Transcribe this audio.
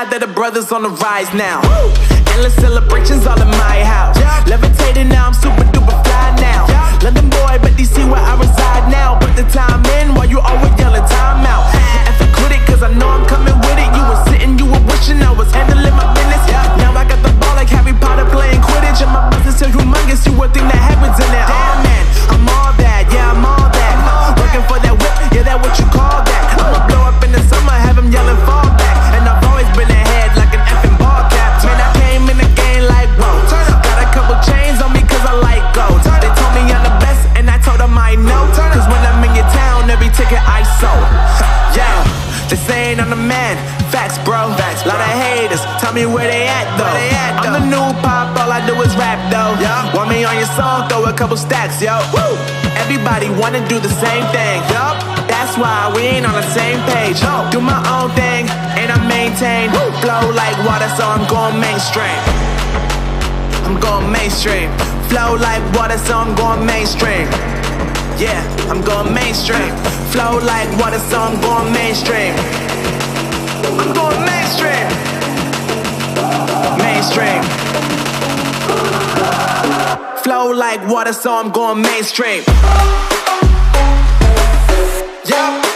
glad that the brothers on the rise now. Endless celebrations all in my house. Levitating now, I'm super duper fly now. London boy, but DC where I reside now. Put the time in while you always yelling time out. And for quit it, cause I know I'm coming with it. You were sitting, you were wishing I was handling my business. Now I got the ball like Harry Potter playing Quidditch. And my business is humongous, you would think that happens in there. Damn man, I'm all that, yeah I'm all that. Working for that whip, yeah that what you call that. I'ma blow up in the summer, have them yelling fall back. And I've always been ahead like an effing ball cap. Man, I came in the game like whoa. Got a couple chains on me cause I like gold. They told me I'm the best and I told them I know. Cause when I'm in your town, every ticket I sold. Yeah, they saying I'm the man. Facts bro, lot of haters, tell me where they at though. I'm the new pop, all I do is rap though. Want me on your song, throw a couple stacks, yo. Woo! Everybody wanna do the same thing, yup. That's why we ain't on the same page. Do my own thing, and I maintain. Flow like water, so I'm going mainstream. I'm going mainstream. Flow like water, so I'm going mainstream. Yeah, I'm going mainstream. Flow like water, so I'm going mainstream. I'm going mainstream. Mainstream. Flow like water, so I'm going mainstream. Yeah.